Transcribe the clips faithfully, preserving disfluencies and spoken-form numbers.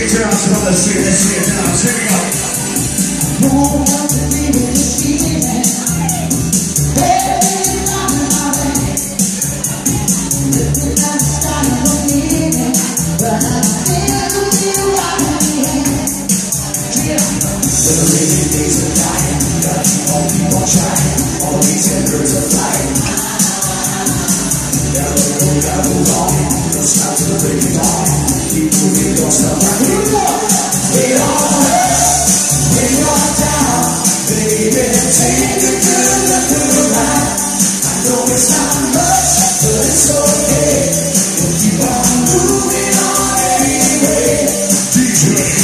it down, so let's see it, let's see it down. Here we go. No one to be with this feeling. Baby, I'm already looking at the sky and believing, but I feel to feel right in the end. The living days are dying, gotta keep on, keep on trying. All these embers are flying. Gotta go, gotta move on. Don't stop till the break of dawn. Keep moving, don't stop rocking. Get on up when you're down, baby. Take a good look around. I know it's not much, but it's okay. We'll keep on moving on anyway. D J.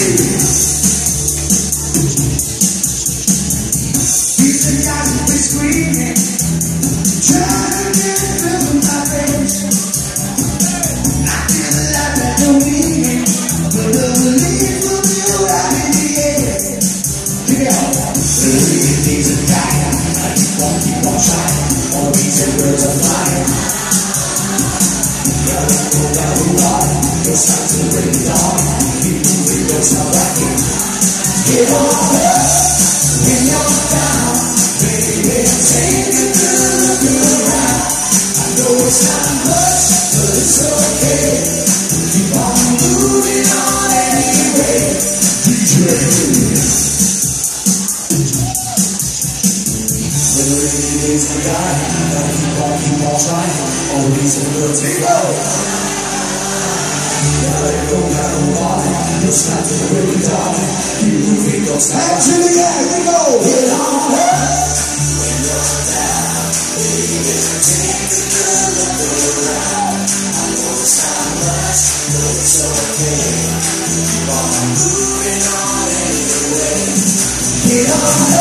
These are guys who be screaming, trying to get a feel from my face. I feel like I don't need it, but the belief will be right in the air. Give it all. The living things are dying. I keep on, keep on trying. All these birds are flying. Gotta go, gotta move on. Don't stop till the break of dawn. Keep moving, don't stop rocking. Get on up when you're down, baby. Take a good look around. I know it's not much, but it's okay. Keep on moving on anyway. D J. When the rainy days are dying, gotta keep on, keep on trying. All the reason will take off. Gotta let go, gotta move on. Don't stop till the break of dawn. Keep moving, don't stop. Back to the end, we go. Get on up when you're down, baby. Take a good look around. I know it's not much, but it's okay. Keep on moving on anyway. Get on